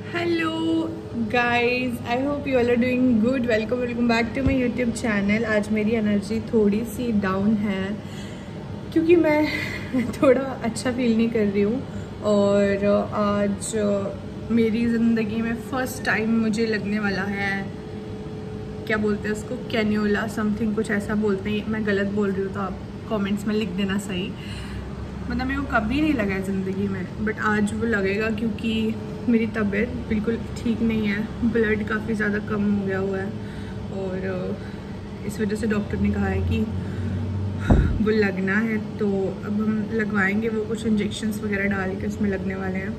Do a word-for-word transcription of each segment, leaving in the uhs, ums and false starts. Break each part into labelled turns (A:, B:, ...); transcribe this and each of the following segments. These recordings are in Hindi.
A: Hello guys, I hope you all are doing good. Welcome welcome back to my YouTube channel. आज मेरी एनर्जी थोड़ी सी डाउन है क्योंकि मैं थोड़ा अच्छा फील नहीं कर रही हूँ। और आज मेरी ज़िंदगी में फ़र्स्ट टाइम मुझे लगने वाला है, क्या बोलते हैं उसको, कैन्यूला समथिंग कुछ ऐसा बोलते हैं। मैं गलत बोल रही हूँ तो आप कमेंट्स में लिख देना सही। मतलब मेरे को कभी नहीं लगा है ज़िंदगी में, बट आज वो लगेगा क्योंकि मेरी तबीयत बिल्कुल ठीक नहीं है। ब्लड काफ़ी ज़्यादा कम हो गया हुआ है और इस वजह से डॉक्टर ने कहा है कि वो लगना है। तो अब हम लगवाएंगे, वो कुछ इंजेक्शन्स वगैरह डाल के उसमें लगने वाले हैं।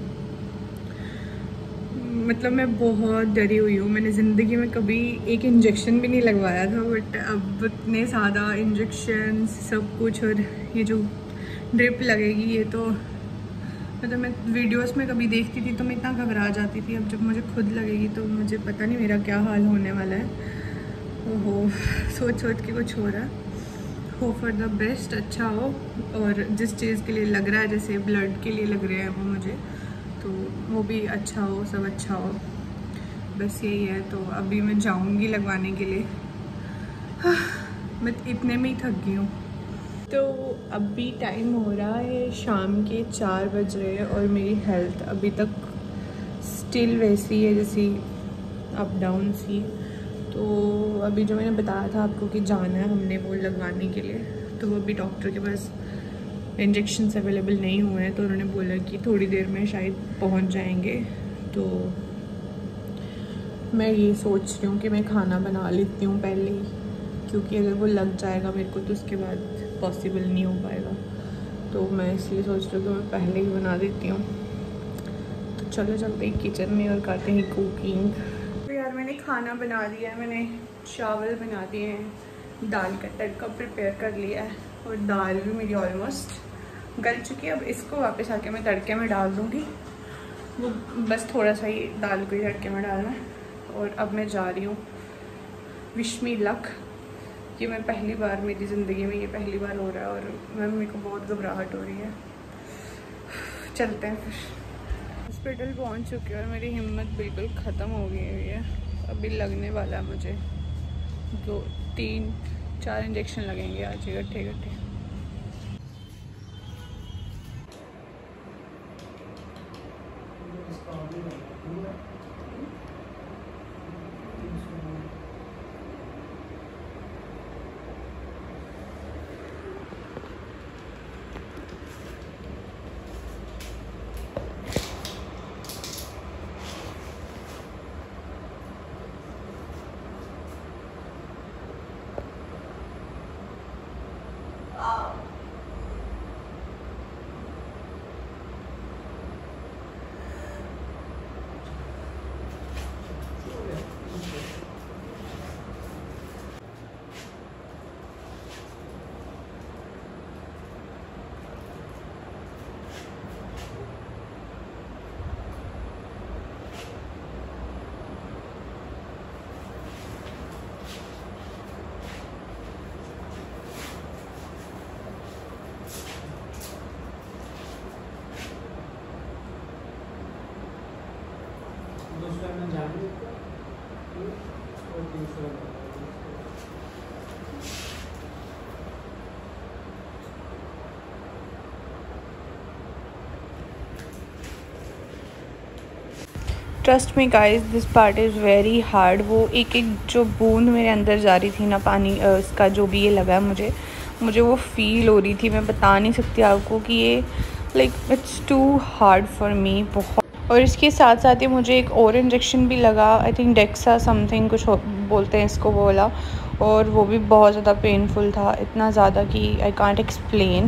A: मतलब मैं बहुत डरी हुई हूँ, मैंने ज़िंदगी में कभी एक इंजेक्शन भी नहीं लगवाया था, बट अब इतने ज़्यादा इंजेक्शन्स सब कुछ, और ये जो ड्रिप लगेगी ये तो मतलब मैं वीडियोस में कभी देखती थी तो मैं इतना घबरा जाती थी। अब जब मुझे खुद लगेगी तो मुझे पता नहीं मेरा क्या हाल होने वाला है। ओहो, सोच सोच के कुछ हो रहा है। होप फॉर द बेस्ट, अच्छा हो। और जिस चीज़ के लिए लग रहा है, जैसे ब्लड के लिए लग रहे हैं वो मुझे, तो वो भी अच्छा हो, सब अच्छा हो, बस यही है। तो अभी मैं जाऊँगी लगवाने के लिए। हाँ, मैं इतने में ही थक गई हूँ। तो अभी टाइम हो रहा है शाम के चार बज रहे हैं और मेरी हेल्थ अभी तक स्टिल वैसी है जैसी अप डाउन सी। तो अभी जो मैंने बताया था आपको कि जाना है हमने वो लगवाने के लिए, तो वो अभी डॉक्टर के पास इंजेक्शन्स अवेलेबल नहीं हुए हैं, तो उन्होंने बोला कि थोड़ी देर में शायद पहुंच जाएंगे। तो मैं ये सोच रही हूँ कि मैं खाना बना लेती हूँ पहले ही, क्योंकि अगर वो लग जाएगा मेरे को तो उसके बाद पॉसिबल नहीं हो पाएगा। तो मैं इसलिए सोच रही हूँ कि मैं पहले ही बना देती हूँ। तो चलो चलते हैं किचन में और करते हैं कुकिंग। तो यार मैंने खाना बना दिया है, मैंने चावल बना दिए हैं, दाल का तड़का प्रिपेयर कर लिया है और दाल भी मेरी ऑलमोस्ट गल चुकी है। अब इसको वापस आके मैं तड़के में डाल दूँगी, वो बस थोड़ा सा ही दाल को ही तड़के में डालना है। और अब मैं जा रही हूँ, विश मी लक। कि मैं पहली बार, मेरी ज़िंदगी में ये पहली बार हो रहा है और मैं मेरे को बहुत घबराहट हो रही है। चलते हैं फिर। हॉस्पिटल पहुंच चुके हैं और मेरी हिम्मत बिल्कुल ख़त्म हो गई हुई है। अभी लगने वाला है मुझे, दो तीन चार इंजेक्शन लगेंगे आज इकट्ठे इकट्ठे। Trust me guys, this part is very hard. वो एक एक जो बूंद मेरे अंदर जा रही थी ना पानी, उसका जो भी ये लगा है मुझे मुझे वो फील हो रही थी। मैं बता नहीं सकती आपको कि ये like it's too hard for me बहुत। और इसके साथ साथ ही मुझे एक और इंजेक्शन भी लगा, आई थिंक डेक्सा समथिंग कुछ बोलते हैं इसको, बोला, और वो भी बहुत ज़्यादा पेनफुल था, इतना ज़्यादा कि आई कांट एक्सप्लेन।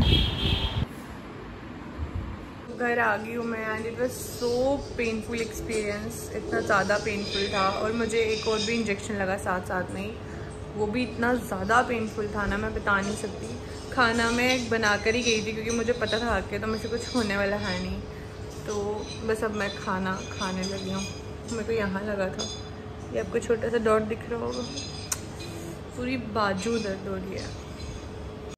A: घर आ गई हूँ मैं and it was so painful experience, इतना ज़्यादा पेनफुल था। और मुझे एक और भी इंजेक्शन लगा साथ साथ में ही, वो भी इतना ज़्यादा पेनफुल था ना, मैं बता नहीं सकती। खाना मैं बना कर ही गई थी क्योंकि मुझे पता था कि तो मुझे कुछ होने वाला है नहीं। तो बस अब मैं खाना खाने लगी हूँ। मेरे को यहाँ लगा था, ये आपको छोटा सा डॉट दिख रहा होगा, पूरी बाजू दर्द हो रही है।